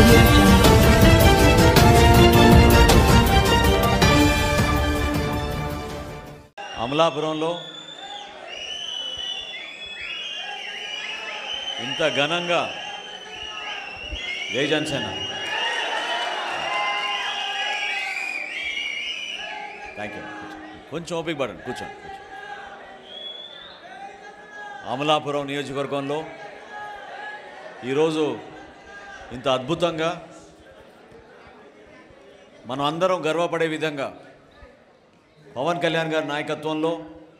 audio jungle. అమలాపురంలో ఇంత ఘనంగా జై జనసేన థ్యాంక్ యూ కొంచెం ఓపిక పడండి కూర్చోండి అమలాపురం నియోజకవర్గంలో ఈరోజు ఇంత అద్భుతంగా మనం అందరం గర్వపడే విధంగా పవన్ కళ్యాణ్ గారి నాయకత్వంలో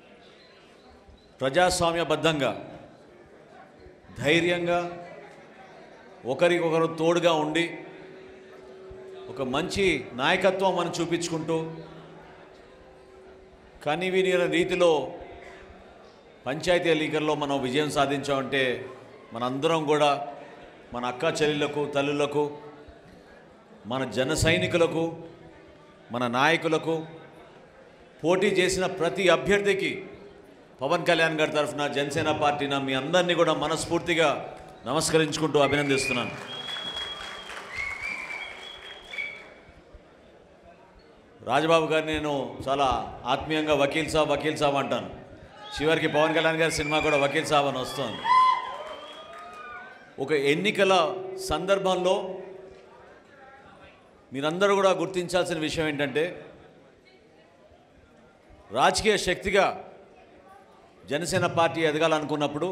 ప్రజాస్వామ్యబద్ధంగా ధైర్యంగా ఒకరికొకరు తోడుగా ఉండి ఒక మంచి నాయకత్వం మనం చూపించుకుంటూ కనివిని రీతిలో పంచాయతీ ఎన్నికల్లో మనం విజయం సాధించామంటే మనందరం కూడా మన అక్క చెల్లెళ్లకు తల్లులకు మన జన సైనికులకు మన నాయకులకు పోటీ చేసిన ప్రతి అభ్యర్థికి పవన్ కళ్యాణ్ గారి తరఫున జనసేన పార్టీన మీ అందరినీ కూడా మనస్ఫూర్తిగా నమస్కరించుకుంటూ అభినందిస్తున్నాను. రాజబాబు గారిని నేను చాలా ఆత్మీయంగా వకీల్ సాబ్ అంటాను. చివరికి పవన్ కళ్యాణ్ గారి సినిమా కూడా వకీల్ సాబ్ అని వస్తుంది. ఒక ఎన్నికల సందర్భంలో మీరందరూ కూడా గుర్తించాల్సిన విషయం ఏంటంటే రాజకీయ శక్తిగా జనసేన పార్టీ ఎదగాలనుకున్నప్పుడు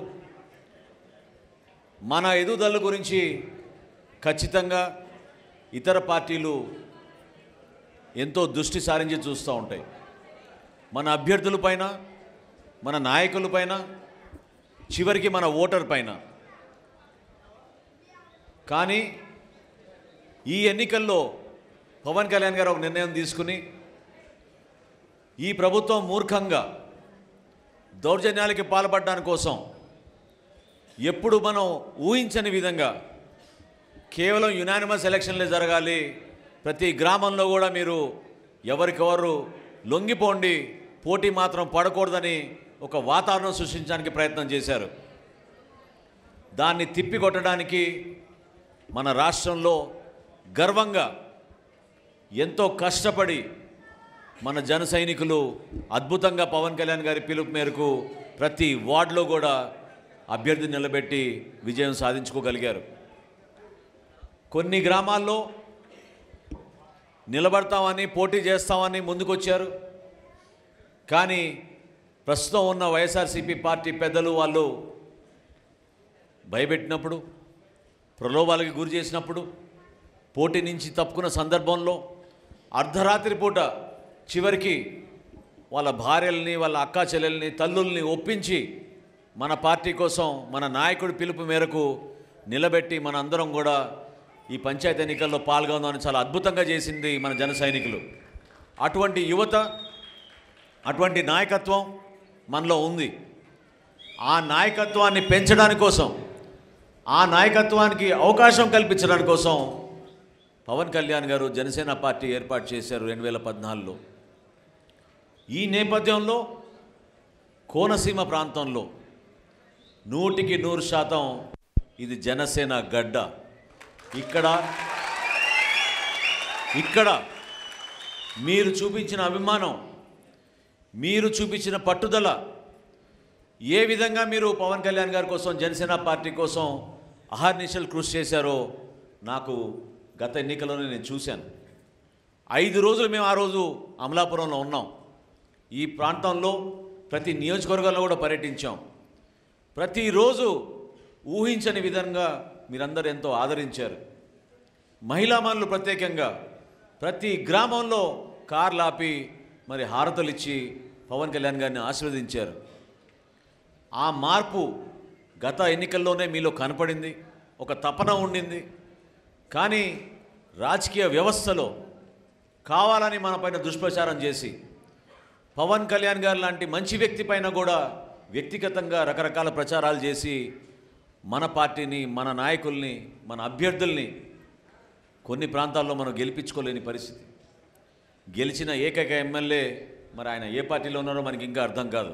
మన ఎదుగుదల గురించి ఖచ్చితంగా ఇతర పార్టీలు ఎంతో దృష్టి సారించి చూస్తూ ఉంటాయి. మన అభ్యర్థులపైన మన నాయకులపైన చివరికి మన ఓటర్ పైన. కానీ ఈ ఎన్నికల్లో పవన్ కళ్యాణ్ గారు ఒక నిర్ణయం తీసుకుని ఈ ప్రభుత్వం మూర్ఖంగా దౌర్జన్యాలకి పాల్పడడానికి కోసం ఎప్పుడు మనం ఊహించని విధంగా కేవలం యునానిమస్ ఎలక్షన్లే జరగాలి, ప్రతి గ్రామంలో కూడా మీరు ఎవరికెవరు లొంగిపోండి, పోటీ మాత్రం పడకూడదని ఒక వాతావరణం సృష్టించడానికి ప్రయత్నం చేశారు. దాన్ని తిప్పికొట్టడానికి మన రాష్ట్రంలో గర్వంగా ఎంతో కష్టపడి మన జన సైనికులు అద్భుతంగా పవన్ కళ్యాణ్ గారి పిలుపు మేరకు ప్రతి వార్డులో కూడా అభ్యర్థిని నిలబెట్టి విజయం సాధించుకోగలిగారు. కొన్ని గ్రామాల్లో నిలబడతామని పోటీ చేస్తామని ముందుకొచ్చారు. కానీ ప్రస్తుతం ఉన్న వైఎస్ఆర్సీపీ పార్టీ పెద్దలు వాళ్ళు భయపెట్టినప్పుడు, ప్రలోభాలకి గురి చేసినప్పుడు, పోటీ నుంచి తప్పుకున్న సందర్భంలో అర్ధరాత్రి పూట చివరికి వాళ్ళ భార్యల్ని వాళ్ళ అక్కా చెల్లెల్ని తల్లుల్ని ఒప్పించి మన పార్టీ కోసం మన నాయకుడి పిలుపు మేరకు నిలబెట్టి మన అందరం కూడా ఈ పంచాయతీ ఎన్నికల్లో పాల్గొందామని చాలా అద్భుతంగా చేసింది మన జన సైనికులు. అటువంటి యువత, అటువంటి నాయకత్వం మనలో ఉంది. ఆ నాయకత్వాన్ని పెంచడానికి కోసం, ఆ నాయకత్వానికి అవకాశం కల్పించడానికి కోసం పవన్ కళ్యాణ్ గారు జనసేన పార్టీ ఏర్పాటు చేశారు 2014లో. ఈ నేపథ్యంలో కోనసీమ ప్రాంతంలో 100% ఇది జనసేన గడ్డ. ఇక్కడ మీరు చూపించిన అభిమానం, మీరు చూపించిన పట్టుదల, ఏ విధంగా మీరు పవన్ కళ్యాణ్ గారి కోసం జనసేన పార్టీ కోసం అహర్నిశలు కృషి చేశారో నాకు గత ఎన్నికల్లోనే నేను చూశాను. 5 రోజులు మేము ఆ రోజు అమలాపురంలో ఉన్నాం. ఈ ప్రాంతంలో ప్రతి నియోజకవర్గంలో కూడా పర్యటించాం. ప్రతిరోజు ఊహించని విధంగా మీరందరూ ఎంతో ఆదరించారు. మహిళా మనులు ప్రత్యేకంగా ప్రతి గ్రామంలో కార్లు ఆపి మరి హారతలు ఇచ్చి పవన్ కళ్యాణ్ గారిని ఆశీర్వదించారు. ఆ మార్పు గత ఎన్నికల్లోనే మీలో కనపడింది, ఒక తపన ఉండింది. కానీ రాజకీయ వ్యవస్థలో కావాలని మన పైన దుష్ప్రచారం చేసి పవన్ కళ్యాణ్ గారు లాంటి మంచి వ్యక్తి పైన కూడా వ్యక్తిగతంగా రకరకాల ప్రచారాలు చేసి మన పార్టీని, మన నాయకుల్ని, మన అభ్యర్థుల్ని కొన్ని ప్రాంతాల్లో మనం గెలిపించుకోలేని పరిస్థితి. గెలిచిన ఏకైక ఎమ్మెల్యే మరి ఆయన ఏ పార్టీలో ఉన్నారో మనకి ఇంకా అర్థం కాదు.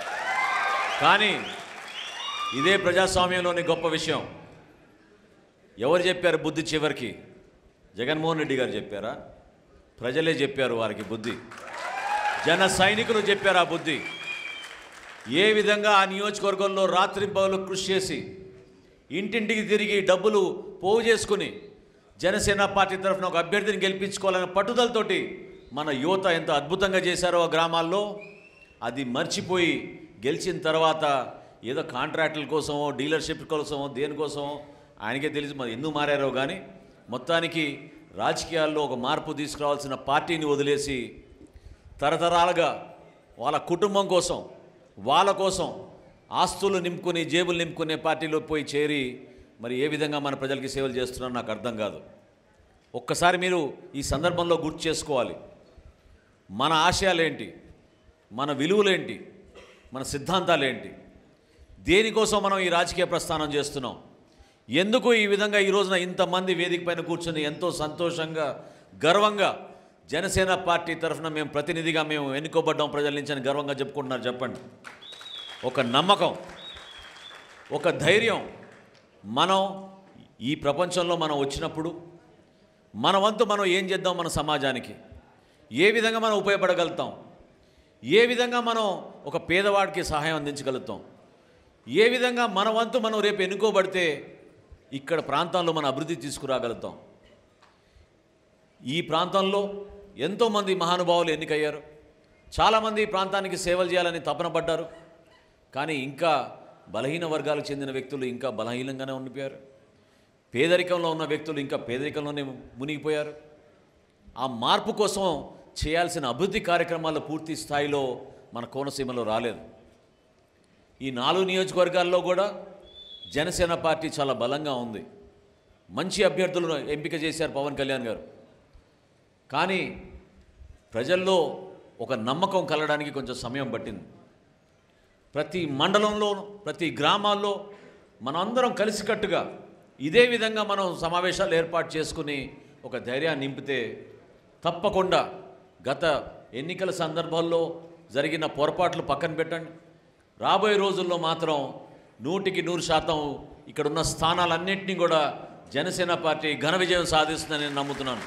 కానీ ఇదే ప్రజాస్వామ్యంలోని గొప్ప విషయం. ఎవరు చెప్పారు బుద్ధి చివరికి? జగన్మోహన్ రెడ్డి గారు చెప్పారా? ప్రజలే చెప్పారు వారికి బుద్ధి. జన సైనికులు చెప్పారు ఆ బుద్ధి. ఏ విధంగా ఆ నియోజకవర్గంలో రాత్రింపగలు కృషి చేసి ఇంటింటికి తిరిగి డబ్బులు పోగు చేసుకుని జనసేన పార్టీ తరఫున ఒక అభ్యర్థిని గెలిపించుకోవాలనే పట్టుదలతోటి మన యువత ఎంత అద్భుతంగా చేశారో ఆ గ్రామాల్లో, అది మర్చిపోయి గెలిచిన తర్వాత ఏదో కాంట్రాక్టుల కోసమో డీలర్షిప్ కోసమో దేనికోసమో ఆయనకే తెలిసి మరి ఎందుకు మారారో కానీ మొత్తానికి రాజకీయాల్లో ఒక మార్పు తీసుకురావాల్సిన పార్టీని వదిలేసి తరతరాలుగా వాళ్ళ కుటుంబం కోసం, వాళ్ళ కోసం ఆస్తులు నింపుకుని జేబులు నింపుకునే పార్టీలో పోయి చేరి మరి ఏ విధంగా మన ప్రజలకి సేవలు చేస్తున్నారో నాకు అర్థం కాదు. ఒక్కసారి మీరు ఈ సందర్భంలో గుర్తు చేసుకోవాలి. మన ఆశయాలేంటి, మన విలువలేంటి, మన సిద్ధాంతాలేంటి, దేనికోసం మనం ఈ రాజకీయ ప్రస్థానం చేస్తున్నాం, ఎందుకు ఈ విధంగా ఈ రోజున ఇంతమంది వేదిక పైన కూర్చొని ఎంతో సంతోషంగా గర్వంగా జనసేన పార్టీ తరఫున మేము ప్రతినిధిగా మేము ఎన్నుకోబడ్డాం ప్రజల నుంచి అని గర్వంగా చెప్పుకుంటున్నారు చెప్పండి. ఒక నమ్మకం, ఒక ధైర్యం. మనం ఈ ప్రపంచంలో మనం వచ్చినప్పుడు మన వంతు మనం ఏం చేద్దాం, మన సమాజానికి ఏ విధంగా మనం ఉపయోగపడగలుగుతాం, ఏ విధంగా మనం ఒక పేదవాడికి సహాయం అందించగలుగుతాం, ఏ విధంగా మన వంతు మనం రేపు ఎన్నుకోబడితే ఇక్కడ ప్రాంతంలో మన అభివృద్ధి తీసుకురాగలుగుతాం. ఈ ప్రాంతంలో ఎంతోమంది మహానుభావులు ఎన్నికయ్యారు. చాలామంది ఈ ప్రాంతానికి సేవలు చేయాలని తపన పడ్డారు. కానీ ఇంకా బలహీన వర్గాలకు చెందిన వ్యక్తులు ఇంకా బలహీనంగానే ఉండిపోయారు. పేదరికంలో ఉన్న వ్యక్తులు ఇంకా పేదరికంలోనే మునిగిపోయారు. ఆ మార్పు కోసం చేయాల్సిన అభివృద్ధి కార్యక్రమాలు పూర్తి స్థాయిలో మన కోనసీమలో రాలేదు. ఈ 4 నియోజకవర్గాల్లో కూడా జనసేన పార్టీ చాలా బలంగా ఉంది. మంచి అభ్యర్థులను ఎంపిక చేశారు పవన్ కళ్యాణ్ గారు. కానీ ప్రజల్లో ఒక నమ్మకం కలగడానికి కొంచెం సమయం పట్టింది. ప్రతి మండలంలో, ప్రతి గ్రామాల్లో మనందరం కలిసికట్టుగా ఇదే విధంగా మనం సమావేశాలు ఏర్పాటు చేసుకుని ఒక ధైర్యాన్ని నింపితే తప్పకుండా గత ఎన్నికల సందర్భాల్లో జరిగిన పొరపాట్లు పక్కన పెట్టండి, రాబోయే రోజుల్లో మాత్రం 100% ఇక్కడున్న స్థానాలన్నింటినీ కూడా జనసేన పార్టీ ఘన విజయం సాధిస్తుందని నేను నమ్ముతున్నాను.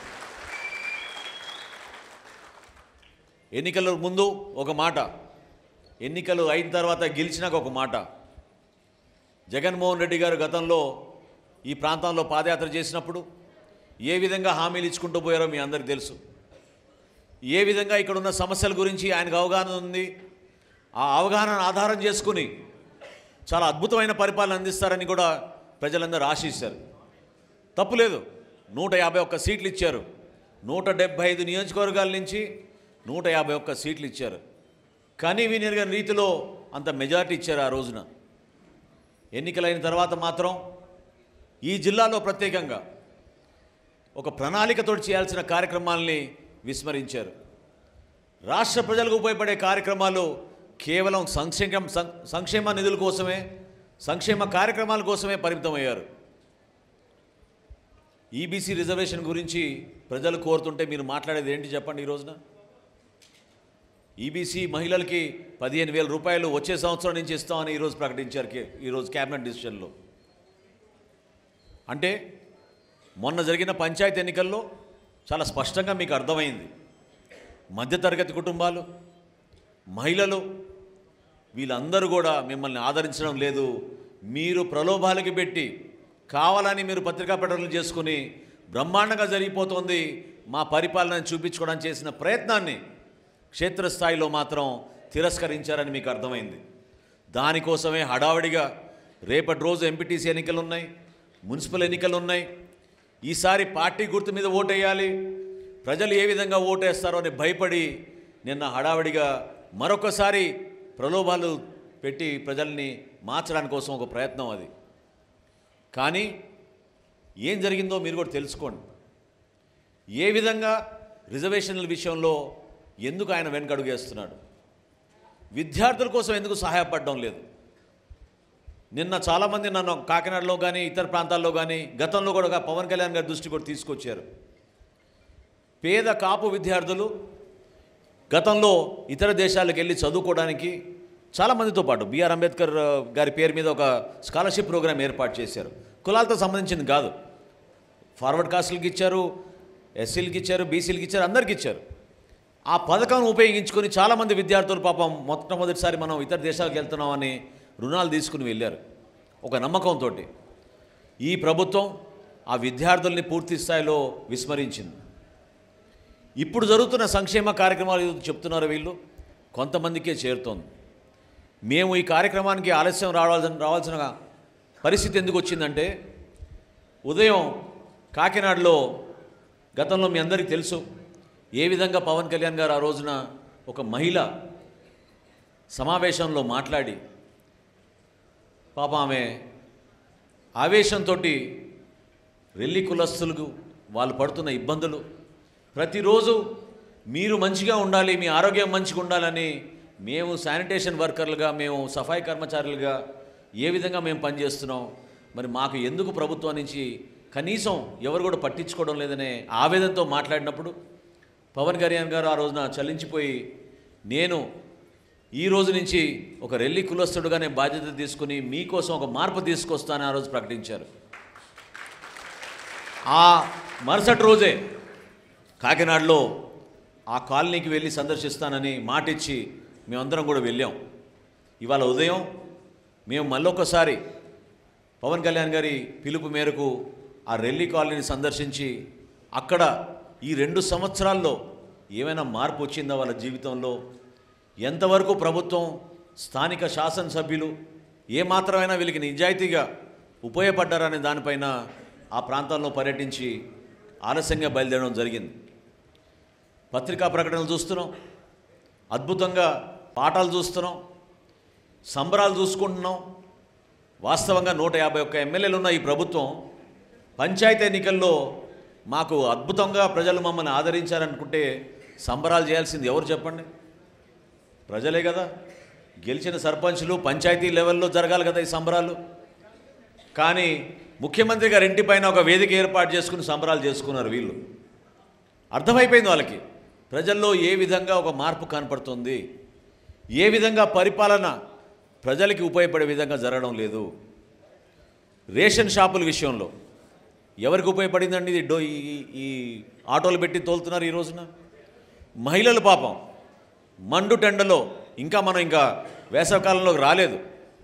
ఎన్నికల ముందు ఒక మాట, ఎన్నికలు అయిన తర్వాత గెలిచినాక ఒక మాట. జగన్మోహన్ రెడ్డి గారు గతంలో ఈ ప్రాంతంలో పాదయాత్ర చేసినప్పుడు ఏ విధంగా హామీలు ఇచ్చుకుంటూ పోయారో మీ అందరికీ తెలుసు. ఏ విధంగా ఇక్కడున్న సమస్యల గురించి ఆయనకు అవగాహన ఉంది. ఆ అవగాహనను ఆధారం చేసుకుని చాలా అద్భుతమైన పరిపాలన అందిస్తారని కూడా ప్రజలందరూ ఆశిస్తారు. తప్పులేదు, 151 సీట్లు ఇచ్చారు. 175 నియోజకవర్గాల నుంచి 151 సీట్లు ఇచ్చారు. కానీ వినియోగ రీతిలో అంత మెజారిటీ ఇచ్చారు ఆ రోజున. ఎన్నికలైన తర్వాత మాత్రం ఈ జిల్లాలో ప్రత్యేకంగా ఒక ప్రణాళికతో చేయాల్సిన కార్యక్రమాలని విస్మరించారు. రాష్ట్ర ప్రజలకు ఉపయోగపడే కార్యక్రమాలు కేవలం సంక్షేమ నిధుల కోసమే, సంక్షేమ కార్యక్రమాల కోసమే పరిమితమయ్యారు. ఈబీసీ రిజర్వేషన్ గురించి ప్రజలు కోరుతుంటే మీరు మాట్లాడేది ఏంటి చెప్పండి? ఈ రోజున ఈబీసీ మహిళలకి 15,000 రూపాయలు వచ్చే సంవత్సరం నుంచి ఇస్తామని ఈరోజు ప్రకటించారు. ఈరోజు క్యాబినెట్ డిసిషన్లో. అంటే మొన్న జరిగిన పంచాయతీ ఎన్నికల్లో చాలా స్పష్టంగా మీకు అర్థమైంది. మధ్యతరగతి కుటుంబాలు, మహిళలు వీళ్ళందరూ కూడా మిమ్మల్ని ఆదరించడం లేదు. మీరు ప్రలోభాలకి పెట్టి కావాలని మీరు పత్రికా ప్రకటనలు చేసుకుని బ్రహ్మాండంగా జరిగిపోతుంది మా పరిపాలనను చూపించుకోవడానికి చేసిన ప్రయత్నాన్ని క్షేత్రస్థాయిలో మాత్రం తిరస్కరించారని మీకు అర్థమైంది. దానికోసమే హడావడిగా రేపటి రోజు ఎంపీటీసీ ఎన్నికలు ఉన్నాయి, మున్సిపల్ ఎన్నికలు ఉన్నాయి. ఈసారి పార్టీ గుర్తు మీద ఓటేయాలి, ప్రజలు ఏ విధంగా ఓటేస్తారో అని భయపడి నిన్న హడావడిగా మరొకసారి ప్రలోభాలు పెట్టి ప్రజల్ని మార్చడానికి కోసం ఒక ప్రయత్నం అది. కానీ ఏం జరిగిందో మీరు కూడా తెలుసుకోండి. ఏ విధంగా రిజర్వేషన్ల విషయంలో ఎందుకు ఆయన వెనకడుగు వేస్తున్నాడు, విద్యార్థుల కోసం ఎందుకు సహాయపడడం లేదు. నిన్న చాలామంది నన్ను కాకినాడలో కానీ ఇతర ప్రాంతాల్లో కానీ గతంలో కూడా పవన్ కళ్యాణ్ గారి దృష్టి కూడా తీసుకొచ్చారు. పేద కాపు విద్యార్థులు గతంలో ఇతర దేశాలకు వెళ్ళి చదువుకోవడానికి చాలామందితో పాటు బిఆర్ అంబేద్కర్ గారి పేరు మీద ఒక స్కాలర్షిప్ ప్రోగ్రాం ఏర్పాటు చేశారు. కులాలతో సంబంధించింది కాదు, ఫార్వర్డ్ కాస్టులకి ఇచ్చారు, ఎస్సీలకి ఇచ్చారు, బీసీలకి ఇచ్చారు, అందరికీ ఇచ్చారు. ఆ పథకాన్ని ఉపయోగించుకొని చాలామంది విద్యార్థులు పాపం మొట్టమొదటిసారి మనం ఇతర దేశాలకు వెళ్తున్నామని రుణాలు తీసుకుని వెళ్ళారు ఒక నమ్మకంతో. ఈ ప్రభుత్వం ఆ విద్యార్థుల్ని పూర్తి స్థాయిలో విస్మరించింది. ఇప్పుడు జరుగుతున్న సంక్షేమ కార్యక్రమాలు చెప్తున్నారు వీళ్ళు, కొంతమందికే చేరుతోంది. మేము ఈ కార్యక్రమానికి ఆలస్యం రావాల్సిన పరిస్థితి ఎందుకు వచ్చిందంటే, ఉదయం కాకినాడలో గతంలో మీ అందరికీ తెలుసు ఏ విధంగా పవన్ కళ్యాణ్ గారు ఆ రోజున ఒక మహిళ సమావేశంలో మాట్లాడి పాప ఆమె ఆవేశంతో రెల్లి కులస్తులకు వాళ్ళు పడుతున్న ఇబ్బందులు, ప్రతిరోజు మీరు మంచిగా ఉండాలి, మీ ఆరోగ్యం మంచిగా ఉండాలని మేము శానిటేషన్ వర్కర్లుగా, మేము సఫాయి కర్మచారులుగా ఏ విధంగా మేము పనిచేస్తున్నాం, మరి మాకు ఎందుకు ప్రభుత్వం నుంచి కనీసం ఎవరు కూడా పట్టించుకోవడం లేదనే ఆవేదనతో మాట్లాడినప్పుడు పవన్ కళ్యాణ్ గారు ఆ రోజున చలించిపోయి, నేను ఈ రోజు నుంచి ఒక రెల్లి కులస్తుడుగా నేను బాధ్యత తీసుకుని మీకోసం ఒక మార్పు తీసుకొస్తానని ఆ రోజు ప్రకటించారు. ఆ మరుసటి రోజే కాకినాడలో ఆ కాలనీకి వెళ్ళి సందర్శిస్తానని మాటిచ్చి మేమందరం కూడా వెళ్ళాం. ఇవాళ ఉదయం మేము మళ్ళొకసారి పవన్ కళ్యాణ్ గారి పిలుపు మేరకు ఆ రెల్లి కాలనీని సందర్శించి అక్కడ ఈ 2 సంవత్సరాల్లో ఏమైనా మార్పు వచ్చిందా వాళ్ళ జీవితంలో, ఎంతవరకు ప్రభుత్వం స్థానిక శాసనసభ్యులు ఏమాత్రమైనా వీళ్ళకి నిజాయితీగా ఉపయోగపడ్డారనే దానిపైన ఆ ప్రాంతాల్లో పర్యటించి ఆలస్యంగా బయలుదేరడం జరిగింది. పత్రికా ప్రకటనలు చూస్తున్నాం, అద్భుతంగా పాఠాలు చూస్తున్నాం, సంబరాలు చూసుకుంటున్నాం. వాస్తవంగా 151 ఎమ్మెల్యేలు ఉన్న ఈ ప్రభుత్వం పంచాయతీ ఎన్నికల్లో మాకు అద్భుతంగా ప్రజలు మమ్మల్ని ఆదరించారనుకుంటే సంబరాలు చేయాల్సింది ఎవరు చెప్పండి? ప్రజలే కదా. గెలిచిన సర్పంచులు పంచాయతీ లెవెల్లో జరగాలి కదా ఈ సంబరాలు. కానీ ముఖ్యమంత్రి గారి ఇంటిపైన ఒక వేదిక ఏర్పాటు చేసుకుని సంబరాలు చేసుకున్నారు వీళ్ళు. అర్థమైపోయింది వాళ్ళకి ప్రజల్లో ఏ విధంగా ఒక మార్పు కనపడుతుంది, ఏ విధంగా పరిపాలన ప్రజలకి ఉపయోగపడే విధంగా జరగడం లేదు. రేషన్ షాపుల విషయంలో ఎవరికి ఉపయోగపడిందండి ఇది? ఈ ఆటోలు పెట్టి తోలుతున్నారు ఈ రోజున. మహిళలు పాపం మండు టెండలో, మనం ఇంకా వేసవకాలంలోకి రాలేదు.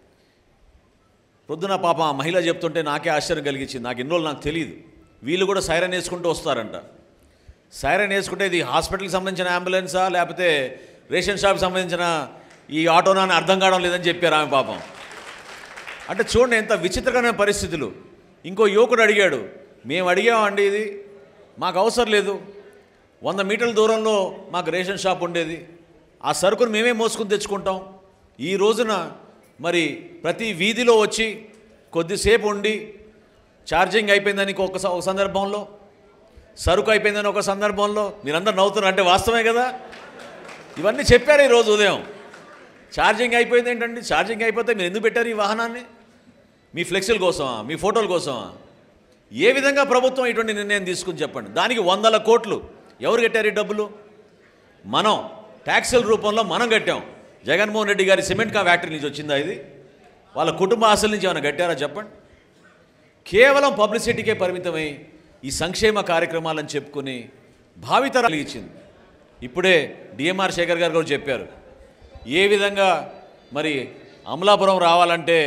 పొద్దున పాపం ఆ మహిళ చెప్తుంటే నాకే ఆశ్చర్యం కలిగించింది. నాకు ఎన్ని రోజులు నాకు తెలియదు. వీళ్ళు కూడా సైరన్ వేసుకుంటూ వస్తారంట. సైరన్ వేసుకుంటే ఇది హాస్పిటల్కి సంబంధించిన అంబులెన్సా లేకపోతే రేషన్ షాప్కి సంబంధించిన ఈ ఆటోనా అని అర్థం కావడం లేదని చెప్పారు ఆమె పాపం. అంటే చూడండి ఎంత విచిత్రకరమైన పరిస్థితులు. ఇంకో యువకుడు అడిగాడు, మేము అడిగామండి ఇది మాకు అవసరం లేదు, 100 మీటర్ల దూరంలో మాకు రేషన్ షాప్ ఉండేది, ఆ సరుకును మేమే మోసుకుని తెచ్చుకుంటాం. ఈ రోజున మరి ప్రతి వీధిలో వచ్చి కొద్దిసేపు ఉండి ఛార్జింగ్ అయిపోయిందని ఒక సందర్భంలో, సరుకు అయిపోయిందని ఒక సందర్భంలో మీరందరూ నవ్వుతున్నారు అంటే వాస్తవమే కదా. ఇవన్నీ చెప్పారు ఈరోజు ఉదయం. ఛార్జింగ్ అయిపోయింది ఏంటండి? ఛార్జింగ్ అయిపోతే మీరు ఎందుకు పెట్టారు ఈ వాహనాన్ని? మీ ఫ్లెక్సీల కోసమా, మీ ఫోటోల కోసమా? ఏ విధంగా ప్రభుత్వం ఇటువంటి నిర్ణయం తీసుకుని చెప్పండి. దానికి 100 కోట్లు ఎవరు కట్టారు ఈ డబ్బులు? మనం ట్యాక్సుల రూపంలో మనం కట్టాం. జగన్మోహన్ రెడ్డి గారి సిమెంట్ ఫ్యాక్టరీ నుంచి వచ్చిందా ఇది? వాళ్ళ కుటుంబ ఆస్తుల నుంచి ఏమైనా కట్టారా చెప్పండి? కేవలం పబ్లిసిటీకే పరిమితమై ఈ సంక్షేమ కార్యక్రమాలను చెప్పుకొని భావితరాలు ఇచ్చింది. ఇప్పుడే డిఎంఆర్ శేఖర్ గారు కూడా చెప్పారు ఏ విధంగా మరి అమలాపురం రావాలంటే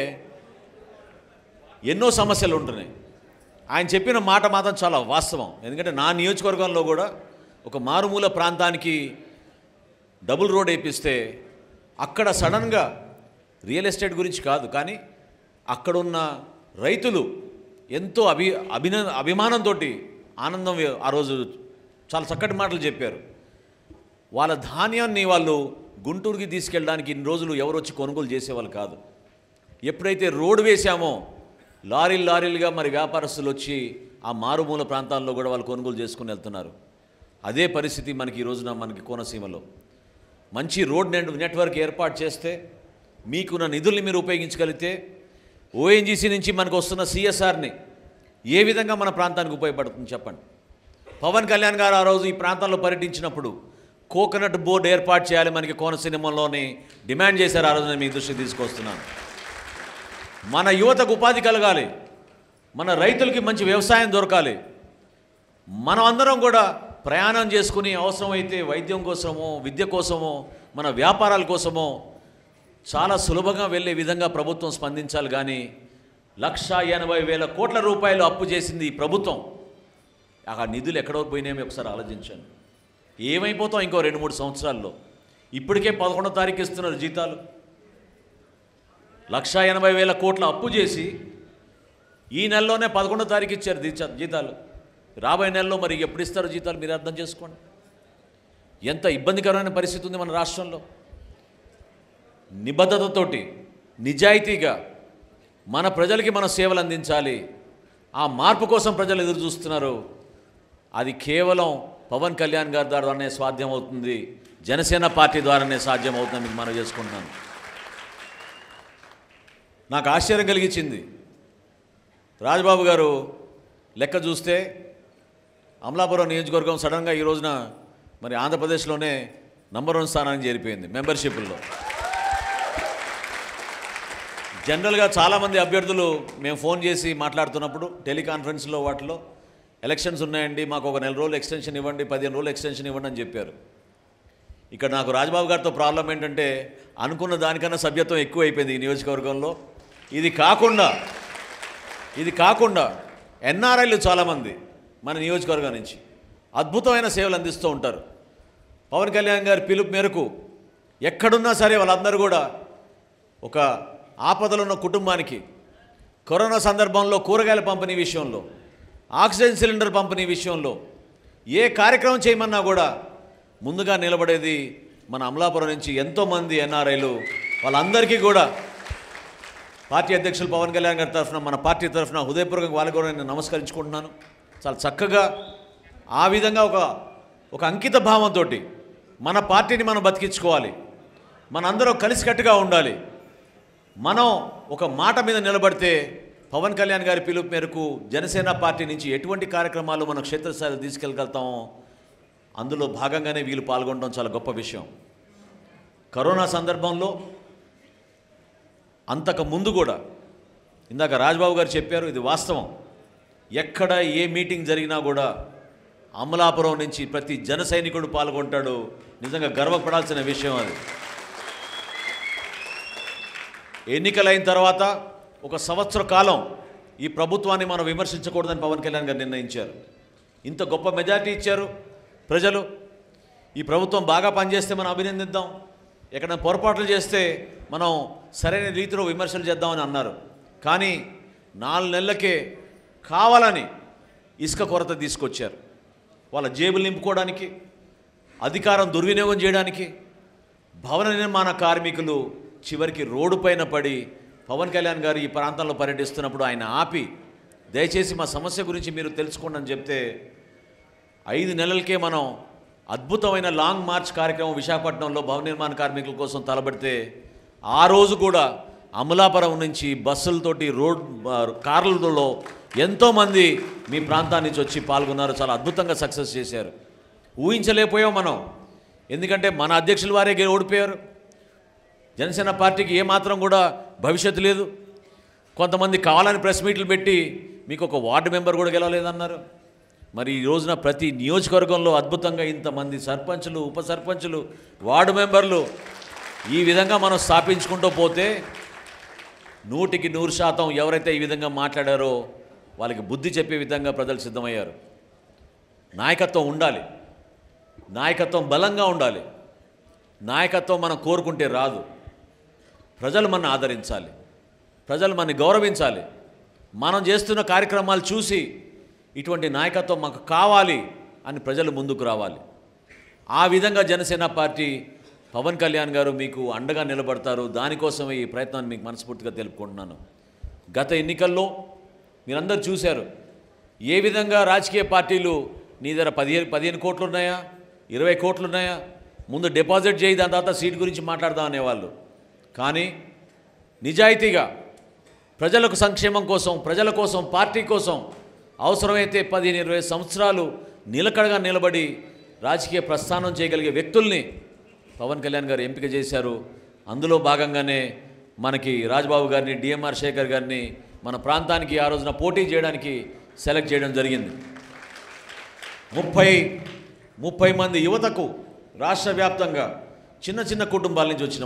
ఎన్నో సమస్యలు ఉంటున్నాయి. ఆయన చెప్పిన మాట మాత్రం చాలా వాస్తవం. ఎందుకంటే నా నియోజకవర్గంలో కూడా ఒక మారుమూల ప్రాంతానికి డబుల్ రోడ్ వేపిస్తే అక్కడ సడన్గా రియల్ ఎస్టేట్ గురించి కాదు కానీ అక్కడున్న రైతులు ఎంతో అభిమానంతో ఆనందం ఆ రోజు చాలా చక్కటి మాటలు చెప్పారు. వాళ్ళ ధాన్యాన్ని వాళ్ళు గుంటూరుకి తీసుకెళ్ళడానికి ఇన్ని రోజులు ఎవరు వచ్చి కొనుగోలు చేసేవాళ్ళు కాదు. ఎప్పుడైతే రోడ్డు వేసామో లారీలుగా మరి వ్యాపారస్తులు వచ్చి ఆ మారుమూల ప్రాంతాల్లో కూడా వాళ్ళు కొనుగోలు చేసుకుని వెళ్తున్నారు. అదే పరిస్థితి మనకి ఈ రోజున మనకి కోనసీమలో మంచి రోడ్ నెట్వర్క్ ఏర్పాటు చేస్తే మీకున్న నిధుల్ని మీరు ఉపయోగించగలిగితే ఓఎన్జీసీ నుంచి మనకు వస్తున్న సిఎస్ఆర్ని ఏ విధంగా మన ప్రాంతానికి ఉపయోగపడుతుంది చెప్పండి. పవన్ కళ్యాణ్ గారు ఆ రోజు ఈ ప్రాంతాల్లో పర్యటించినప్పుడు కోకోనట్ బోర్డు ఏర్పాటు చేయాలి మనకి కోనసీమలోని డిమాండ్ చేశారు. ఆ రోజు నేను మీ దృష్టికి తీసుకొస్తున్నాను. మన యువతకు ఉపాధి కలగాలి, మన రైతులకి మంచి వ్యవసాయం దొరకాలి, మనం అందరం కూడా ప్రయాణం చేసుకుని అవసరమైతే వైద్యం కోసమో విద్య కోసమో మన వ్యాపారాల కోసమో చాలా సులభంగా వెళ్ళే విధంగా ప్రభుత్వం స్పందించాలి. కానీ 1,80,000 కోట్ల రూపాయలు అప్పు చేసింది ఈ ప్రభుత్వం. ఆ నిధులు ఎక్కడో పోయినాయో ఒకసారి ఆలోచించండి. ఏమైపోతాం ఇంకో 2-3 సంవత్సరాల్లో? ఇప్పటికే 11వ తారీఖు ఇస్తున్నారు జీతాలు. 1,80,000 కోట్ల అప్పు చేసి ఈ నెలలోనే 11వ తారీఖు ఇచ్చారు జీతాలు. రాబోయే నెలలో మరి ఎప్పుడు ఇస్తారో జీతాలు మీరు అర్థం చేసుకోండి. ఎంత ఇబ్బందికరమైన పరిస్థితి ఉంది మన రాష్ట్రంలో. నిబద్ధతతోటి నిజాయితీగా మన ప్రజలకి మన సేవలు అందించాలి. ఆ మార్పు కోసం ప్రజలు ఎదురు చూస్తున్నారు. అది కేవలం పవన్ కళ్యాణ్ గారి ద్వారానే సాధ్యమవుతుంది, జనసేన పార్టీ ద్వారానే సాధ్యమవుతుందని మీకు మనం చేసుకుంటున్నాను. నాకు ఆశ్చర్యం కలిగించింది రాజబాబు గారు లెక్క చూస్తే అమలాపురం నియోజకవర్గం సడన్గా ఈ రోజున మరి ఆంధ్రప్రదేశ్లోనే నంబర్ 1 స్థానానికి చేరిపోయింది మెంబర్షిప్లో. జనరల్గా చాలామంది అభ్యర్థులు మేము ఫోన్ చేసి మాట్లాడుతున్నప్పుడు టెలికాన్ఫరెన్స్లో వాటిలో ఎలక్షన్స్ ఉన్నాయండి, మాకు ఒక 4 రోజులు ఎక్స్టెన్షన్ ఇవ్వండి, 15 రోజులు ఎక్స్టెన్షన్ ఇవ్వండి అని చెప్పారు. ఇక్కడ నాకు రాజబాబు గారితో ప్రాబ్లం ఏంటంటే అనుకున్న దానికన్నా సభ్యత్వం ఎక్కువ అయిపోయింది ఈ నియోజకవర్గంలో. ఇది కాకుండా ఎన్ఆర్ఐలు చాలామంది మన నియోజకవర్గం నుంచి అద్భుతమైన సేవలు అందిస్తూ ఉంటారు. పవన్ కళ్యాణ్ గారి పిలుపు మేరకు ఎక్కడున్నా సరే వాళ్ళందరూ కూడా ఒక ఆపదలో ఉన్న కుటుంబానికి కరోనా సందర్భంలో కూరగాయల పంపిణీ విషయంలో, ఆక్సిజన్ సిలిండర్ పంపిణీ విషయంలో ఏ కార్యక్రమం చేయమన్నా కూడా ముందుగా నిలబడేది మన అమలాపురం నుంచి ఎంతోమంది ఎన్ఆర్ఐలు. వాళ్ళందరికీ కూడా పార్టీ అధ్యక్షులు పవన్ కళ్యాణ్ గారి తరఫున, మన పార్టీ తరఫున హృదయపూర్వకంగా వాళ్ళకు కూడా నేను నమస్కరించుకుంటున్నాను. చాలా చక్కగా ఆ విధంగా ఒక అంకిత భావంతో మన పార్టీని మనం బతికించుకోవాలి, మనందరం కలిసికట్టుగా ఉండాలి. మనం ఒక మాట మీద నిలబడితే పవన్ కళ్యాణ్ గారి పిలుపు మేరకు జనసేన పార్టీ నుంచి ఎటువంటి కార్యక్రమాలు మనం క్షేత్రస్థాయిలో తీసుకెళ్ళగలుగుతామో అందులో భాగంగానే వీళ్ళు పాల్గొనడం చాలా గొప్ప విషయం. కరోనా సందర్భంలో అంతకు ముందు కూడా ఇందాక రాజబాబు గారు చెప్పారు, ఇది వాస్తవం. ఎక్కడ ఏ మీటింగ్ జరిగినా కూడా అమలాపురం నుంచి ప్రతి జన సైనికుడు పాల్గొంటాడు. నిజంగా గర్వపడాల్సిన విషయం అది. ఎన్నికలైన తర్వాత 1 సంవత్సర కాలం ఈ ప్రభుత్వాన్ని మనం విమర్శించకూడదని పవన్ కళ్యాణ్ గారు నిర్ణయించారు. ఇంత గొప్ప మెజారిటీ ఇచ్చారు ప్రజలు. ఈ ప్రభుత్వం బాగా పనిచేస్తే మనం అభినందిద్దాం, ఎక్కడ పొరపాట్లు చేస్తే మనం సరైన రీతిలో విమర్శలు చేద్దామని అన్నారు. కానీ 4 నెలలకే కావాలని ఇసుక కొరత తీసుకొచ్చారు. వాళ్ళ జేబులు నింపుకోవడానికి, అధికారం దుర్వినియోగం చేయడానికి. భవన నిర్మాణ కార్మికులు చివరికి రోడ్డు పైన పడి పవన్ కళ్యాణ్ గారు ఈ ప్రాంతంలో పర్యటిస్తున్నప్పుడు ఆయన ఆపి దయచేసి మా సమస్య గురించి మీరు తెలుసుకోండి అని చెప్తే 5 నెలలకే మనం అద్భుతమైన లాంగ్ మార్చ్ కార్యక్రమం విశాఖపట్నంలో భవన నిర్మాణ కార్మికుల కోసం తలబడితే ఆ రోజు కూడా అమలాపురం నుంచి బస్సులతోటి కార్లలో ఎంతోమంది మీ ప్రాంతాన్ని నుంచి వచ్చి పాల్గొన్నారు. చాలా అద్భుతంగా సక్సెస్ చేశారు. ఊహించలేకపోయాం మనం, ఎందుకంటే మన అధ్యక్షుల వారే ఓడిపోయారు. జనసేన పార్టీకి ఏమాత్రం కూడా భవిష్యత్తు లేదు. కొంతమంది కావాలని ప్రెస్ మీట్లు పెట్టి మీకు ఒక వార్డు మెంబర్ కూడా గెలవలేదన్నారు. మరి ఈ రోజున ప్రతి నియోజకవర్గంలో అద్భుతంగా ఇంతమంది సర్పంచులు, ఉప సర్పంచులు, వార్డు మెంబర్లు ఈ విధంగా మనం స్థాపించుకుంటూ పోతే 100% ఎవరైతే ఈ విధంగా మాట్లాడారో వాళ్ళకి బుద్ధి చెప్పే విధంగా ప్రజలు సిద్ధమయ్యారు. నాయకత్వం ఉండాలి, నాయకత్వం బలంగా ఉండాలి. నాయకత్వం మనం కోరుకుంటే రాదు. ప్రజలు మన ఆదరించాలి, ప్రజలు మనని గౌరవించాలి. మనం చేస్తున్న కార్యక్రమాలు చూసి ఇటువంటి నాయకత్వం మాకు కావాలి అని ప్రజలు ముందుకు రావాలి. ఆ విధంగా జనసేన పార్టీ పవన్ కళ్యాణ్ గారు మీకు అండగా నిలబడతారు. దానికోసమే ఈ ప్రయత్నాన్ని మీకు మనస్ఫూర్తిగా తెలుపుకుంటున్నాను. గత ఎన్నికల్లో మీరందరూ చూశారు ఏ విధంగా రాజకీయ పార్టీలు నీ దగ్గర 15 కోట్లు ఉన్నాయా, 20 కోట్లు ఉన్నాయా, ముందు డిపాజిట్ చేయి, దాని తర్వాత సీట్ గురించి మాట్లాడదాం అనేవాళ్ళు. కానీ నిజాయితీగా ప్రజలకు సంక్షేమం కోసం, ప్రజల కోసం, పార్టీ కోసం అవసరమైతే 15-20 సంవత్సరాలు నిలకడగా నిలబడి రాజకీయ ప్రస్థానం చేయగలిగే వ్యక్తుల్ని పవన్ కళ్యాణ్ గారు ఎంపిక చేశారు. అందులో భాగంగానే మనకి రాజబాబు గారిని, డిఎంఆర్ శేఖర్ గారిని మన ప్రాంతానికి ఆ రోజున పోటీ చేయడానికి సెలెక్ట్ చేయడం జరిగింది. 30 మంది యువతకు రాష్ట్ర వ్యాప్తంగా చిన్న చిన్న కుటుంబాల నుంచి వచ్చిన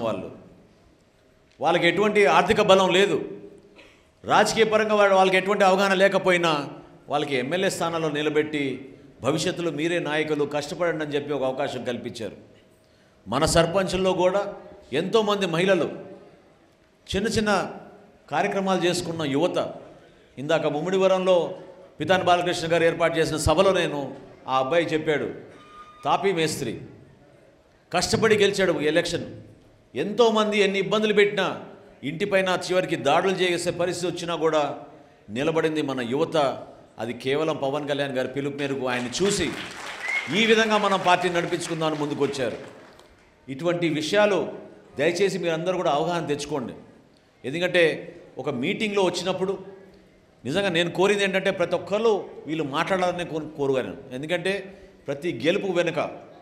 వాళ్ళకి ఎటువంటి ఆర్థిక బలం లేదు, రాజకీయ పరంగా వాళ్ళకి ఎటువంటి అవగాహన లేకపోయినా వాళ్ళకి ఎమ్మెల్యే స్థానాల్లో నిలబెట్టి భవిష్యత్తులో మీరే నాయకులు కష్టపడండి అని చెప్పి ఒక అవకాశం కల్పించారు. మన సర్పంచుల్లో కూడా ఎంతోమంది మహిళలు చిన్న చిన్న కార్యక్రమాలు చేసుకున్న యువత. ఇందాక ముమ్మిడివరంలో పితాని బాలకృష్ణ గారు ఏర్పాటు చేసిన సభలో నేను ఆ అబ్బాయి చెప్పాడు, తాపీ మేస్త్రి కష్టపడి గెలిచాడు ఎలక్షన్. ఎంతోమంది ఎన్ని ఇబ్బందులు పెట్టినా ఇంటిపైన చివరికి దాడులు చేసే పరిస్థితి వచ్చినా కూడా నిలబడింది మన యువత. అది కేవలం పవన్ కళ్యాణ్ గారి పిలుపు మేరకు ఆయన్ని చూసి ఈ విధంగా మనం పార్టీని నడిపించుకుందామని ముందుకు వచ్చారు. ఇటువంటి విషయాలు దయచేసి మీరందరూ కూడా అవగాహన తెచ్చుకోండి. ఎందుకంటే ఒక మీటింగ్లో వచ్చినప్పుడు నిజంగా నేను కోరింది ఏంటంటే ప్రతి ఒక్కళ్ళు వీళ్ళు మాట్లాడాలని కోరుగాను. ఎందుకంటే ప్రతి గెలుపు వెనుక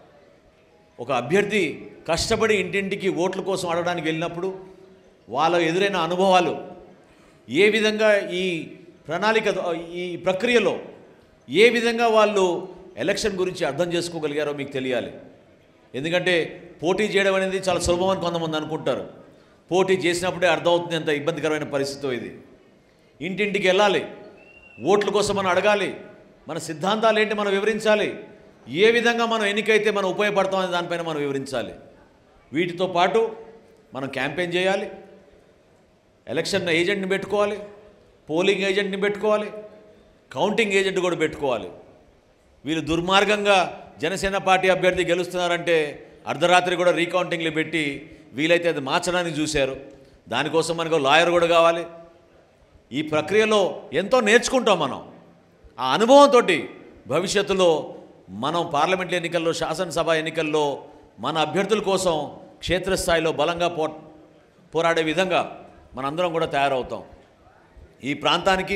ఒక అభ్యర్థి కష్టపడి ఇంటింటికి ఓట్ల కోసం అడగడానికి వెళ్ళినప్పుడు వాళ్ళ ఎదురైన అనుభవాలు ఏ విధంగా ఈ ప్రణాళిక ఈ ప్రక్రియలో ఏ విధంగా వాళ్ళు ఎలక్షన్ గురించి అర్థం చేసుకోగలిగారో మీకు తెలియాలి. ఎందుకంటే పోటీ చేయడం అనేది చాలా సులభం అని కొంతమంది అనుకుంటారు. పోటీ చేసినప్పుడే అర్థమవుతుంది ఎంత ఇబ్బందికరమైన పరిస్థితి ఇది. ఇంటింటికి వెళ్ళాలి, ఓట్ల కోసం మనం అడగాలి, మన సిద్ధాంతాలు ఏంటి మనం వివరించాలి, ఏ విధంగా మనం ఎన్నికైతే మనం ఉపయోగపడతామనే దానిపైన మనం వివరించాలి. వీటితో పాటు మనం క్యాంపెయిన్ చేయాలి, ఎలక్షన్ ఏజెంట్ని పెట్టుకోవాలి, పోలింగ్ ఏజెంట్ని పెట్టుకోవాలి, కౌంటింగ్ ఏజెంట్ కూడా పెట్టుకోవాలి. వీళ్ళు దుర్మార్గంగా జనసేన పార్టీ అభ్యర్థి గెలుస్తున్నారంటే అర్ధరాత్రి కూడా రీకౌంటింగ్లు పెట్టి వీలైతే అది మార్చడానికి చూశారు. దానికోసం మనకు లాయర్ కూడా కావాలి. ఈ ప్రక్రియలో ఎంతో నేర్చుకుంటాం మనం. ఆ అనుభవంతో భవిష్యత్తులో మనం పార్లమెంట్ ఎన్నికల్లో, శాసనసభ ఎన్నికల్లో మన అభ్యర్థుల కోసం క్షేత్రస్థాయిలో బలంగా పోరాడే విధంగా మనందరం కూడా తయారవుతాం. ఈ ప్రాంతానికి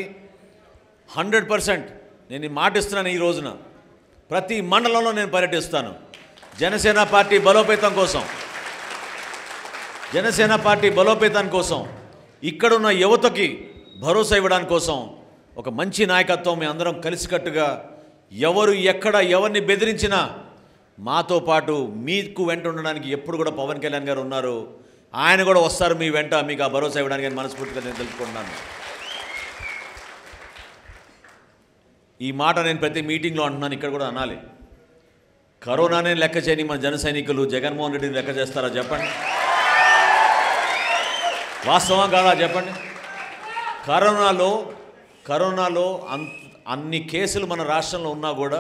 100% నేను ఈ మాట ఇస్తున్నాను. ఈ రోజున ప్రతి మండలంలో నేను పర్యటిస్తాను. జనసేన పార్టీ బలోపేతం కోసం, జనసేన పార్టీ బలోపేతం కోసం, ఇక్కడున్న యువతకి భరోసా ఇవ్వడానికి కోసం ఒక మంచి నాయకత్వం మీ అందరం కలిసికట్టుగా ఎవరు ఎక్కడ ఎవరిని బెదిరించినా మాతో పాటు మీకు వెంట ఉండడానికి ఎప్పుడు కూడా పవన్ కళ్యాణ్ గారు ఉన్నారు. ఆయన కూడా వస్తారు మీ వెంట, మీకు ఆ భరోసా ఇవ్వడానికి మనస్ఫూర్తిగా నేను తెలుసుకుంటున్నాను. ఈ మాట నేను ప్రతి మీటింగ్లో అంటున్నాను, ఇక్కడ కూడా అనాలి. కరోనానే లెక్క చేయని మన జన సైనికులు జగన్మోహన్ రెడ్డిని లెక్క చేస్తారా చెప్పండి? వాస్తవం కాదా చెప్పండి? కరోనాలో అన్ని కేసులు మన రాష్ట్రంలో ఉన్నా కూడా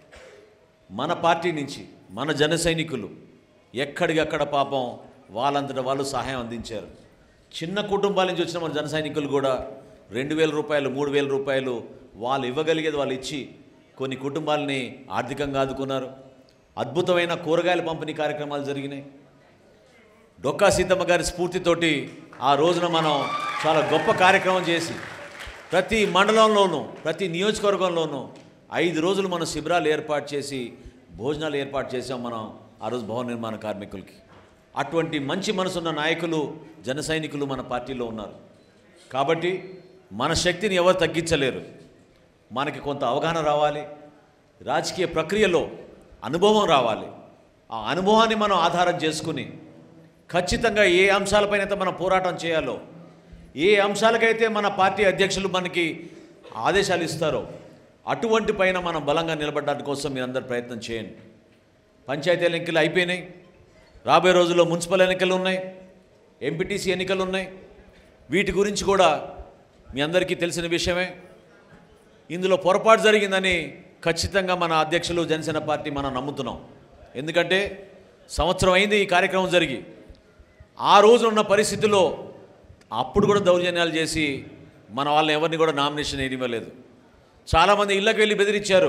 మన పార్టీ నుంచి మన జన సైనికులు ఎక్కడికక్కడ పాపం వాళ్ళంతటా వాళ్ళు సహాయం అందించారు. చిన్న కుటుంబాల నుంచి వచ్చిన మన జన సైనికులు కూడా 2,000 రూపాయలు 3,000 రూపాయలు వాళ్ళు ఇవ్వగలిగేది వాళ్ళు ఇచ్చి కొన్ని కుటుంబాలని ఆర్థికంగా ఆదుకున్నారు. అద్భుతమైన కూరగాయల పంపిణీ కార్యక్రమాలు జరిగినాయి. డొక్కా సీతమ్మ గారి స్ఫూర్తితోటి ఆ రోజున మనం చాలా గొప్ప కార్యక్రమం చేసి ప్రతి మండలంలోనూ ప్రతి నియోజకవర్గంలోనూ 5 రోజులు మనం శిబిరాలు ఏర్పాటు చేసి భోజనాలు ఏర్పాటు చేసాం మనం ఆ రోజు భవన నిర్మాణ కార్మికులకి. అటువంటి మంచి మనసున్న నాయకులు జన సైనికులు మన పార్టీలో ఉన్నారు. కాబట్టి మన శక్తిని ఎవరు తగ్గించలేరు. మనకి కొంత అవగాహన రావాలి, రాజకీయ ప్రక్రియలో అనుభవం రావాలి. ఆ అనుభవాన్ని మనం ఆధారం చేసుకుని ఖచ్చితంగా ఏ అంశాలపైనైతే మనం పోరాటం చేయాలో, ఏ అంశాలకైతే మన పార్టీ అధ్యక్షులు మనకి ఆదేశాలు ఇస్తారో అటువంటి పైన మనం బలంగా నిలబడడానికి కోసం మీరందరూ ప్రయత్నం చేయండి. పంచాయతీ ఎన్నికలు అయిపోయినాయి, రాబోయే రోజుల్లో మున్సిపల్ ఎన్నికలు ఉన్నాయి, ఎంపీటీసీ ఎన్నికలు ఉన్నాయి. వీటి గురించి కూడా మీ అందరికీ తెలిసిన విషయమే. ఇందులో పొరపాటు జరిగిందని ఖచ్చితంగా మన అధ్యక్షులు జనసేన పార్టీ మనం నమ్ముతున్నాం. ఎందుకంటే సంవత్సరం అయింది ఈ కార్యక్రమం జరిగి. ఆ రోజు ఉన్న పరిస్థితుల్లో అప్పుడు కూడా దౌర్జన్యాలు చేసి మన వాళ్ళని ఎవరిని కూడా నామినేషన్ వేయనివ్వలేదు. చాలామంది ఇళ్ళకి వెళ్ళి బెదిరించారు.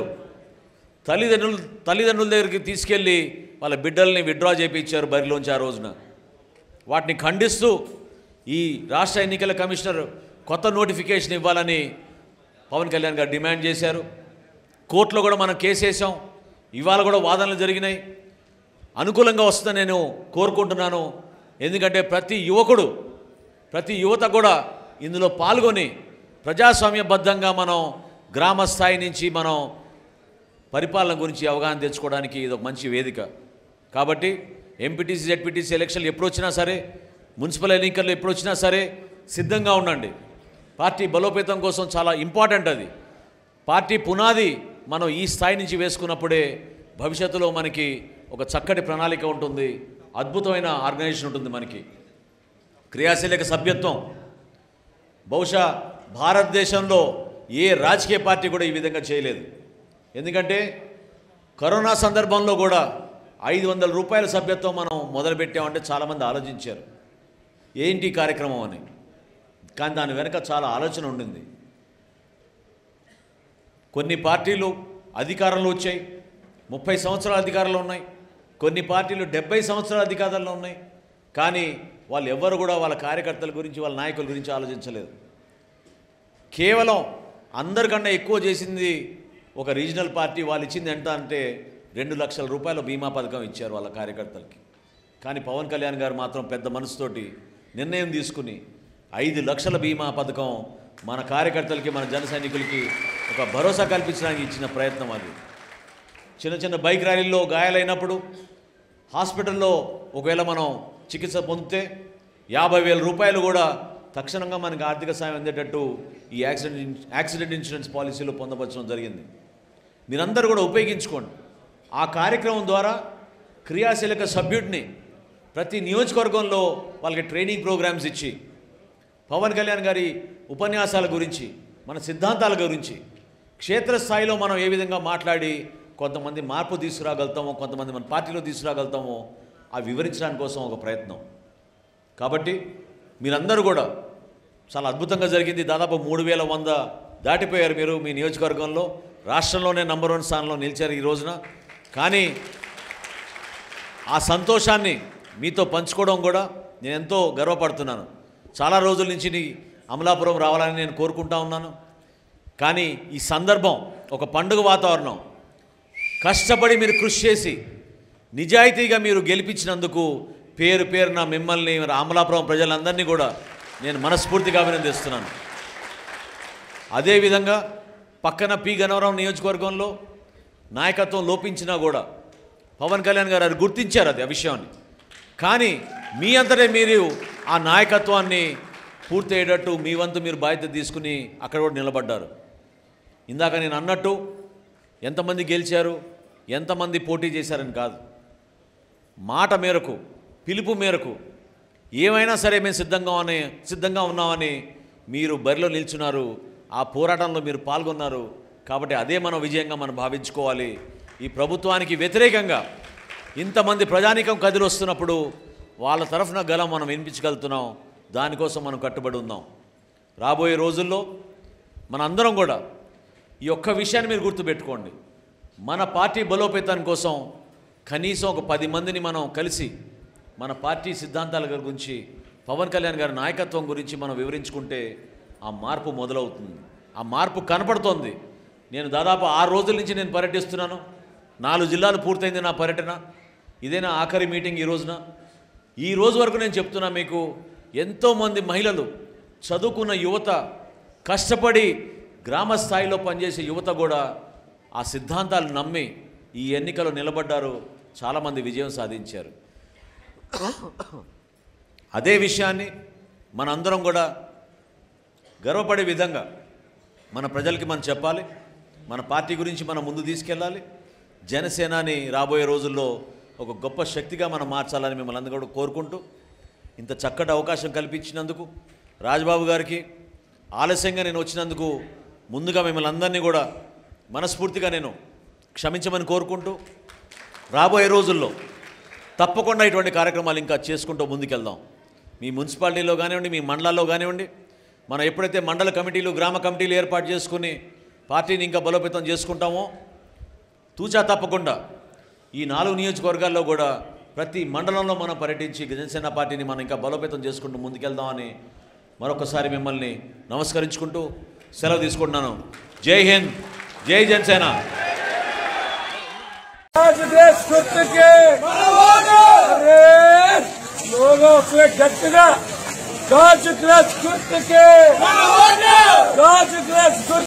తల్లిదండ్రుల దగ్గరికి తీసుకెళ్ళి వాళ్ళ బిడ్డల్ని విత్డ్రా చేయించారు బరిలోంచి ఆ రోజున. వాటిని ఖండిస్తూ ఈ రాష్ట్ర ఎన్నికల కమిషనర్ కొత్త నోటిఫికేషన్ ఇవ్వాలని పవన్ కళ్యాణ్ గారు డిమాండ్ చేశారు. కోర్టులో కూడా మనం కేసు వేసాం. ఇవాళ కూడా వాదనలు జరిగినాయి. అనుకూలంగా వస్తుందని నేను కోరుకుంటున్నాను. ఎందుకంటే ప్రతి యువత కూడా ఇందులో పాల్గొని ప్రజాస్వామ్యబద్ధంగా మనం గ్రామ స్థాయి నుంచి మనం పరిపాలన గురించి అవగాహన తెచ్చుకోవడానికి ఇది ఒక మంచి వేదిక. కాబట్టి ఎంపీటీసీ జెడ్పీటీసీ ఎలక్షన్లు ఎప్పుడు వచ్చినా సరే, మున్సిపల్ ఎన్నికల్లో ఎప్పుడు వచ్చినా సరే సిద్ధంగా ఉండండి. పార్టీ బలోపేతం కోసం చాలా ఇంపార్టెంట్ అది. పార్టీ పునాది మనం ఈ స్థాయి నుంచి వేసుకున్నప్పుడే భవిష్యత్తులో మనకి ఒక చక్కటి ప్రణాళిక ఉంటుంది, అద్భుతమైన ఆర్గనైజేషన్ ఉంటుంది. మనకి క్రియాశీలక సభ్యత్వం బహుశా భారతదేశంలో ఏ రాజకీయ పార్టీ కూడా ఈ విధంగా చేయలేదు. ఎందుకంటే కరోనా సందర్భంలో కూడా 500 రూపాయల సభ్యత్వం మనం మొదలుపెట్టామంటే చాలామంది ఆలోచించారు ఏంటి కార్యక్రమం అని. కానీ దాని వెనక చాలా ఆలోచన ఉండింది. కొన్ని పార్టీలు అధికారంలో వచ్చాయి, 30 సంవత్సరాల అధికారంలో ఉన్నాయి. కొన్ని పార్టీలు 70 సంవత్సరాల అధికారంలో ఉన్నాయి. కానీ వాళ్ళు ఎవ్వరు కూడా వాళ్ళ కార్యకర్తల గురించి, వాళ్ళ నాయకుల గురించి ఆలోచించలేదు. కేవలం అందరికన్నా ఎక్కువ చేసింది ఒక రీజనల్ పార్టీ. వాళ్ళు ఇచ్చింది ఎంత అంటే 2 లక్షల రూపాయల బీమా పథకం ఇచ్చారు వాళ్ళ కార్యకర్తలకి. కానీ పవన్ కళ్యాణ్ గారు మాత్రం పెద్ద మనసుతోటి నిర్ణయం తీసుకుని 5 లక్షల బీమా పథకం మన కార్యకర్తలకి, మన జన సైనికులకి ఒక భరోసా కల్పించడానికి ఇచ్చిన ప్రయత్నం అది. చిన్న చిన్న బైక్ ర్యాలీల్లో గాయాలైనప్పుడు హాస్పిటల్లో ఒకవేళ మనం చికిత్స పొందితే 50,000 రూపాయలు కూడా తక్షణంగా మనకి ఆర్థిక సాయం అందేటట్టు ఈ యాక్సిడెంట్ ఇన్సూరెన్స్ పాలసీలో పొందపరచడం జరిగింది. మీరందరూ కూడా ఉపయోగించుకోండి. ఆ కార్యక్రమం ద్వారా క్రియాశీలక సభ్యుడిని ప్రతి నియోజకవర్గంలో వాళ్ళకి ట్రైనింగ్ ప్రోగ్రామ్స్ ఇచ్చి పవన్ కళ్యాణ్ గారి ఉపన్యాసాల గురించి, మన సిద్ధాంతాల గురించి క్షేత్రస్థాయిలో మనం ఏ విధంగా మాట్లాడి కొంతమంది మార్పు తీసుకురాగలుగుతామో, కొంతమంది మన పార్టీలో తీసుకురాగలుగుతామో అవి వివరించడానికి కోసం ఒక ప్రయత్నం. కాబట్టి మీరందరూ కూడా చాలా అద్భుతంగా జరిగింది. దాదాపు 3100 దాటిపోయారు మీరు మీ నియోజకవర్గంలో. రాష్ట్రంలోనే నంబర్ 1 స్థానంలో నిలిచారు ఈ రోజున. కానీ ఆ సంతోషాన్ని మీతో పంచుకోవడం కూడా నేను ఎంతో గర్వపడుతున్నాను. చాలా రోజుల నుంచి అమలాపురం రావాలని నేను కోరుకుంటా ఉన్నాను. కానీ ఈ సందర్భం ఒక పండుగ వాతావరణం. కష్టపడి మీరు కృషి చేసి నిజాయితీగా మీరు గెలిపించినందుకు పేరు పేరున మిమ్మల్ని, అమలాపురం ప్రజలందరినీ కూడా నేను మనస్ఫూర్తిగా అభినందిస్తున్నాను. అదేవిధంగా పక్కన పి గన్నవరం నియోజకవర్గంలో నాయకత్వం లోపించినా కూడా పవన్ కళ్యాణ్ గారు అది గుర్తించారు ఆ విషయాన్ని. కానీ మీ అంతటే మీరు ఆ నాయకత్వాన్ని పూర్తి అయ్యేటట్టు మీ వంతు మీరు బాధ్యత తీసుకుని అక్కడ కూడా నిలబడ్డారు. ఇందాక నేను అన్నట్టు ఎంతమంది గెలిచారు, ఎంతమంది పోటీ చేశారని కాదు, మాట మేరకు, పిలుపు మేరకు ఏమైనా సరే మేము సిద్ధంగా ఉన్నామని మీరు బరిలో నిల్చున్నారు. ఆ పోరాటంలో మీరు పాల్గొన్నారు. కాబట్టి అదే మనం విజయంగా మనం భావించుకోవాలి. ఈ ప్రభుత్వానికి వ్యతిరేకంగా ఇంతమంది ప్రజానీకం కదిలి వస్తున్నప్పుడు వాళ్ళ తరఫున గలం మనం వినిపించగలుగుతున్నాం. దానికోసం మనం కట్టుబడి ఉందాం. రాబోయే రోజుల్లో మనందరం కూడా ఈ ఒక్క విషయాన్ని మీరు గుర్తుపెట్టుకోండి. మన పార్టీ బలోపేతం కోసం కనీసం ఒక 10 మందిని మనం కలిసి మన పార్టీ సిద్ధాంతాల గురించి, పవన్ కళ్యాణ్ గారి నాయకత్వం గురించి మనం వివరించుకుంటే ఆ మార్పు మొదలవుతుంది. ఆ మార్పు కనపడుతోంది. నేను దాదాపు 6 రోజుల నుంచి నేను పర్యటిస్తున్నాను. 4 జిల్లాలు పూర్తయింది నా పర్యటన. ఇదే నా ఆఖరి మీటింగ్ ఈ రోజున. ఈ రోజు వరకు నేను చెప్తున్నా మీకు, ఎంతోమంది మహిళలు, చదువుకున్న యువత, కష్టపడి గ్రామ స్థాయిలో పనిచేసే యువత కూడా ఆ సిద్ధాంతాలు నమ్మి ఈ ఎన్నికలో నిలబడ్డారు. చాలామంది విజయం సాధించారు. అదే విషయాన్ని మనందరం కూడా గర్వపడే విధంగా మన ప్రజలకి మనం చెప్పాలి. మన పార్టీ గురించి మనం ముందు తీసుకెళ్ళాలి. జనసేనని రాబోయే రోజుల్లో ఒక గొప్ప శక్తిగా మనం మార్చాలని మిమ్మల్ని అందరూ కూడా కోరుకుంటూ, ఇంత చక్కటి అవకాశం కల్పించినందుకు రాజ్బాబు గారికి, ఆలస్యంగా నేను వచ్చినందుకు ముందుగా మిమ్మల్ని అందరినీ కూడా మనస్ఫూర్తిగా నేను క్షమించమని కోరుకుంటూ, రాబోయే రోజుల్లో తప్పకుండా ఇటువంటి కార్యక్రమాలు ఇంకా చేసుకుంటూ ముందుకెళ్దాం. మీ మున్సిపాలిటీలో కానివ్వండి, మీ మండలాల్లో కానివ్వండి, మనం ఎప్పుడైతే మండల కమిటీలు, గ్రామ కమిటీలు ఏర్పాటు చేసుకుని పార్టీని ఇంకా బలోపేతం చేసుకుంటామో, తూచా తప్పకుండా ఈ 4 నియోజకవర్గాల్లో కూడా ప్రతి మండలంలో మనం పర్యటించి జనసేన పార్టీని మనం ఇంకా బలోపేతం చేసుకుంటూ ముందుకెళ్దామని మరొకసారి మిమ్మల్ని నమస్కరించుకుంటూ సెలవు తీసుకుంటున్నాను. జై హింద్, జై జనసేన. लोगों से गट्टिगा गाज ग्रस्त